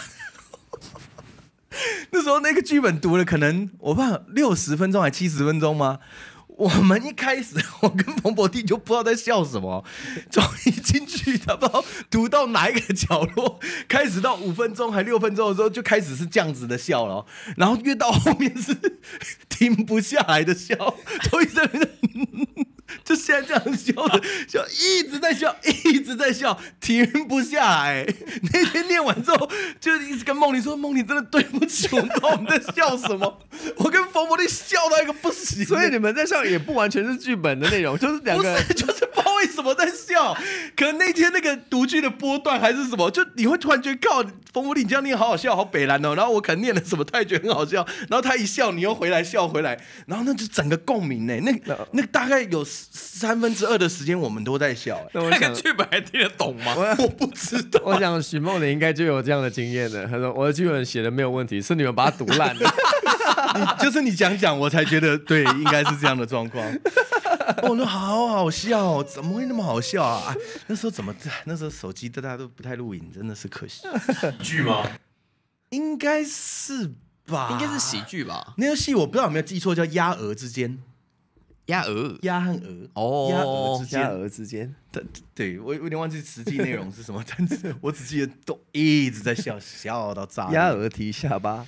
A: 那时候那个剧本读了可能我不知道六十分钟还七十分钟吗？我们一开始我跟彭博弟就不知道在笑什么，从一进去他不知道读到哪一个角落，开始到五分钟还六分钟的时候就开始是这样子的笑了，然后越到后面是停不下来的笑，都一直在就现在这样笑的笑，一直在笑，一直在笑，停不下来。那天念完之后，就一直跟梦玲说：“梦玲真的对不起，我不知道我们在笑什么。”我跟冯博弟笑到一个不行。
B: 所以你们在笑也不完全是剧本的内容，就是两个，
A: 不是就是不知道为什什么在笑？可能那天那个读剧的波段还是什么，就你会突然觉得靠，冯福利你这样念好好笑，好北蓝哦。然后我可能念了什么，他也觉得很好笑，然后他一笑，你又回来笑回来，然后那就整个共鸣呢。那那大概有三分之二的时间我们都在笑。
C: 那个剧本还听得懂吗？
A: 我不知道。
B: 我想许梦玲应该就有这样的经验的。他说我的剧本写的没有问题，是你们把它读烂的。
A: 你就是你讲讲，我才觉得对，应该是这样的状况。哦，那好好笑、哦，怎么会那么好笑啊？啊那时候怎么？那时候手机大家都不太录影，真的是可惜。
D: 剧吗？
A: 应该是吧？
C: 应该是喜剧吧？
A: 那个戏我不知道有没有记错，叫《鸭鹅之间》。
C: 鸭鹅，
A: 鸭和鹅，
C: 哦，
A: 鸭鹅之间，
B: 鸭鹅之间。
A: 对，对我有点忘记实际内容是什么，但是我只记得都一直在笑，笑到炸。
B: 鸭鹅提下巴。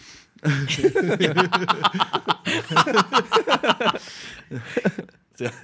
A: 这样，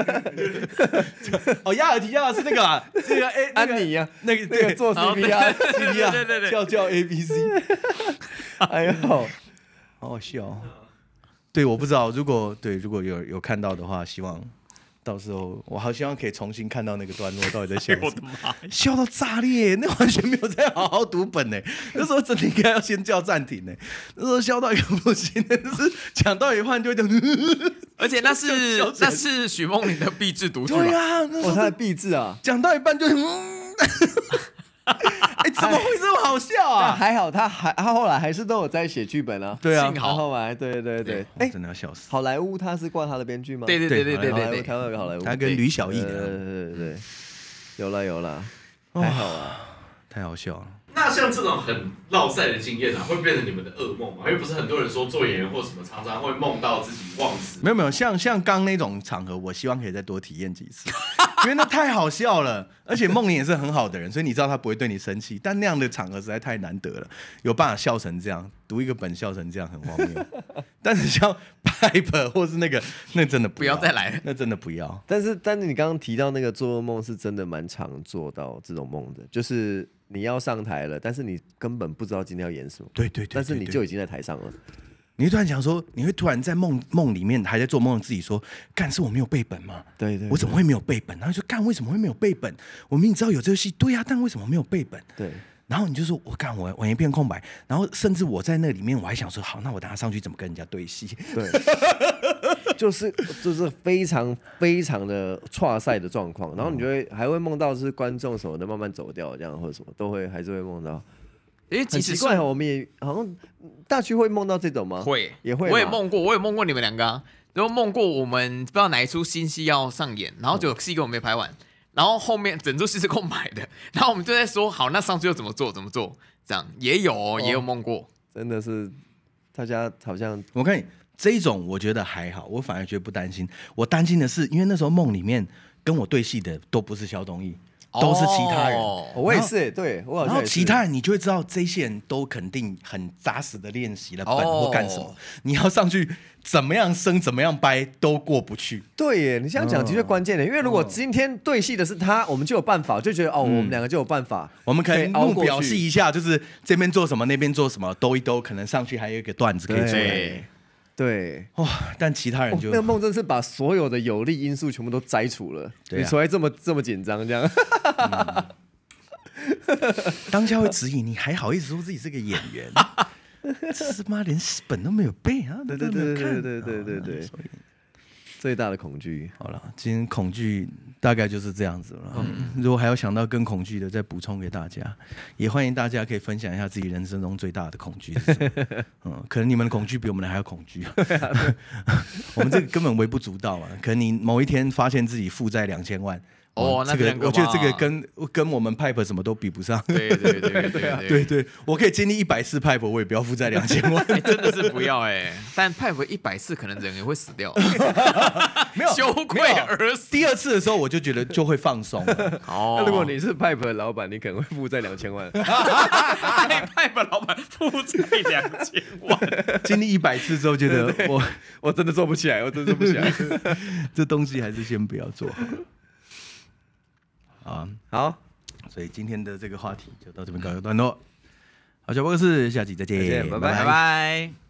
A: 哦，鸭耳提鸭是那个啊，这个 A
B: 安妮呀，
A: 那个
B: 那个做 C P R，C
A: P R，
C: 对对对，
A: 叫叫 A B C，
B: 哎呦，好
A: 好笑。对，我不知道，如果对如果有有看到的话，希望到时候我好希望可以重新看到那个段落到底在笑什么。
C: 我的妈！
A: 笑到炸裂，那完全没有在好好读本呢。那时候真的应该要先叫暂停呢。那时候笑到一个不行，就是讲到一半就会讲，
C: 而且那是那是许梦玲的壁纸读出来。
A: 对啊，
B: 哦，他的壁纸啊，
A: 讲到一半就，嗯，哎，怎么会这么好笑
B: 但
A: 啊？
B: 还好，他还他后来还是都有在写剧本啊。
A: 对啊，
C: 幸好
B: 后来，对对对，
A: 哎，真的要笑死。
B: 好莱坞他是挂他的编剧吗？
C: 对对对对对
B: 好莱坞
C: 对对，
B: 台湾有个好莱坞，
A: 他跟吕小艺
B: 对
A: 的，
B: 对对对，有了有了，还好啊。
A: 太好笑了。
D: 那像这种很落赛的经验啊，会变成你们的噩梦吗？因为不是很多人说做演员或什么，常常会梦到自己忘词。
A: 没有没有，像像刚那种场合，我希望可以再多体验几次，因为那太好笑了。而且梦玲也是很好的人，所以你知道他不会对你生气。但那样的场合实在太难得了，有办法笑成这样，读一个本笑成这样很荒谬。但是像 Piper 或是那个，那真的不要
C: 不要再来了，
A: 那真的不要。
B: 但是但是你刚刚提到那个做噩梦，是真的蛮常做到这种梦的，就是你要上台了，但是你根本不知道今天要演什么，
A: 对对对，
B: 但是你
A: 对
B: 就已经在台上了。
A: 你会突然想说，你会突然在梦梦里面还在做梦的自己说，干是我没有背本吗？
B: 对对，
A: 我怎么会没有背本？然后就说干为什么会没有背本？我明明知道有这个戏，对呀、啊，但为什么没有背本？
B: 对。
A: 然后你就说，我干我我一片空白，然后甚至我在那里面，我还想说，好，那我等下上去怎么跟人家对戏？
B: 对，就是就是非常非常的岔赛的状况，然后你就会还会梦到是观众什么的慢慢走掉，这样或者什么都会还是会梦到。
C: 因为即使
B: 很奇怪，我们也好像大区会梦到这种吗？
C: 会
B: 也会，
C: 我也梦过，我也梦过你们两个、啊，然后梦过我们不知道哪一出新戏要上演，然后就有戏根本没拍完。然后后面整出戏是空白的，然后我们就在说好，那上去又怎么做？怎么做？这样也有、哦，也有梦过，
B: 真的是大家好像
A: 我看你这一种，我觉得还好，我反而觉得不担心。我担心的是，因为那时候梦里面跟我对戏的都不是萧东义，都是其他人。
C: 哦、
B: 我也是，对我好像
A: 然后其他人你就会知道，这些人都肯定很扎实的练习了本或干什么，
C: 哦、
A: 你要上去怎么样升怎么样掰都过不去。
B: 对耶，你这样讲的确关键的，因为如果今天对戏的是他，我们就有办法，就觉得哦，我们两个就有办法，
A: 我们可以
B: 熬过去
A: 表示一下，就是这边做什么，那边做什么，兜一兜，可能上去还有一个段子可以出来。
C: 对，
B: 对，
A: 哇！但其他人就、
B: 哦、那个梦真是把所有的有利因素全部都摘除了，
A: 对啊、
B: 你才会这么这么紧张这样。
A: 嗯当下会质疑你，还好意思说自己是个演员？这是妈连本都没有背啊！
B: 对对对对对对对对，最大的恐惧。
A: 好了，今天恐惧大概就是这样子了。嗯、如果还有想到更恐惧的，再补充给大家。也欢迎大家可以分享一下自己人生中最大的恐惧是什么。嗯，可能你们的恐惧比我们的还要恐惧。我们这个根本微不足道啊！可能你某一天发现自己负债两千万。
C: 哦，那
A: 这个我觉得这个跟跟我们 Piper 什么都比不上。
C: 对对对对对
A: 对对，我可以经历一百次 Piper， 我也不要负债两千万、
C: 欸。真的是不要哎、欸！但 Piper 一百次可能人也会死掉，
A: 没有
C: 羞愧而死。
A: 第二次的时候我就觉得就会放松了。
C: 哦，
B: 那如果你是 Piper 的老板，你可能会负债两千万。
C: Piper 老板负债两千万，
A: 经历一百次之后，觉得我
B: 我真的做不起来，我真的做不起来。
A: 这东西还是先不要做好。啊，
B: 好，
A: 所以今天的这个话题就到这边告一个段落。好，小博士，下期再见，
B: 再见拜拜
C: 拜拜。